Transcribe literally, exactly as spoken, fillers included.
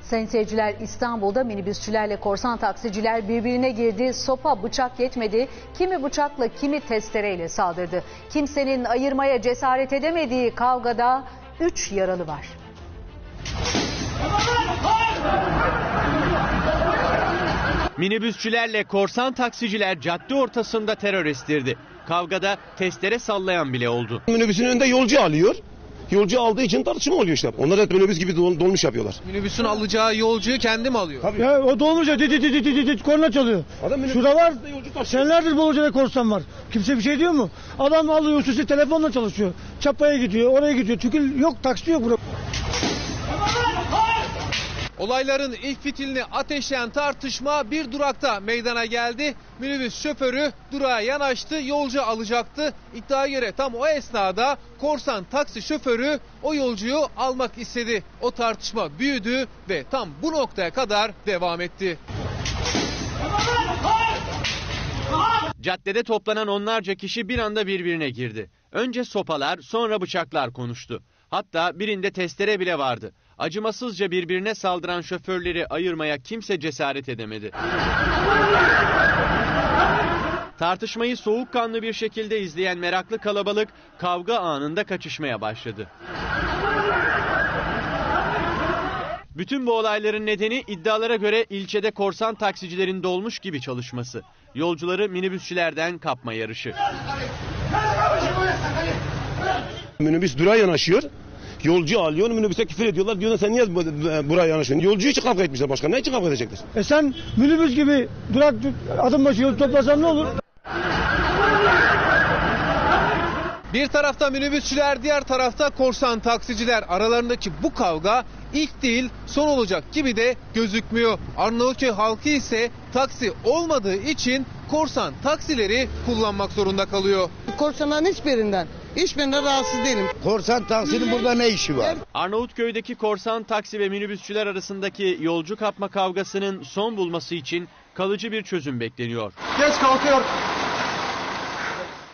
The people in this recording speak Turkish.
Sayın seyirciler, İstanbul'da minibüsçülerle korsan taksiciler birbirine girdi. Sopa, bıçak yetmedi. Kimi bıçakla, kimi testereyle saldırdı. Kimsenin ayırmaya cesaret edemediği kavgada üç yaralı var. Minibüsçülerle korsan taksiciler cadde ortasında terör estirdi. Kavgada testere sallayan bile oldu. Minibüsün önünde yolcu alıyor. Yolcu aldığı için tartışma oluyor işte. Onlar da minibüs gibi dol, dolmuş yapıyorlar. Minibüsün alacağı yolcuyu kendi mi alıyor? Tabii. Ya o dolmuşa dit dit dit dit dit korna çalıyor. Adam şurada var. Senelerdir Boluca'da korsan var. Kimse bir şey diyor mu? Adam alıyor üstüsü telefonla çalışıyor. Çapaya gidiyor, oraya gidiyor. Tükül yok, taksi yok burada. Olayların ilk fitilini ateşleyen tartışma bir durakta meydana geldi. Minibüs şoförü durağa yanaştı, yolcu alacaktı. İddiaya göre tam o esnada korsan taksi şoförü o yolcuyu almak istedi. O tartışma büyüdü ve tam bu noktaya kadar devam etti. Caddede toplanan onlarca kişi bir anda birbirine girdi. Önce sopalar, sonra bıçaklar konuştu. Hatta birinde testere bile vardı. Acımasızca birbirine saldıran şoförleri ayırmaya kimse cesaret edemedi. Tartışmayı soğukkanlı bir şekilde izleyen meraklı kalabalık kavga anında kaçışmaya başladı. Bütün bu olayların nedeni iddialara göre ilçede korsan taksicilerin dolmuş gibi çalışması. Yolcuları minibüsçülerden kapma yarışı. Minibüs durağa yanaşıyor. Yolcu alıyor, minibüse küfür ediyorlar. Diyorlar sen niye buraya yanaşıyorsun? Yolcuyu için kavga etmişler başka. Ne için kavga edecekler? E sen minibüs gibi durak adım başı yol toplasan ne olur? Bir tarafta minibüsçüler, diğer tarafta korsan taksiciler. Aralarındaki bu kavga ilk değil son olacak gibi de gözükmüyor. Arnavutköy halkı ise taksi olmadığı için korsan taksileri kullanmak zorunda kalıyor. Korsanların hiçbirinden, hiçbirinden rahatsız değilim. Korsan taksinin burada ne işi var? Arnavutköy'deki korsan taksi ve minibüsçüler arasındaki yolcu kapma kavgasının son bulması için kalıcı bir çözüm bekleniyor. Geç kalkıyor.